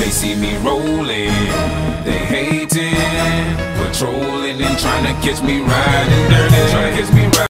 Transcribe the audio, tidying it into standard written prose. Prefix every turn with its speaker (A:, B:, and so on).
A: they see me rolling, they hating, patrolling and trying to catch me riding dirty, trying to catch me riding.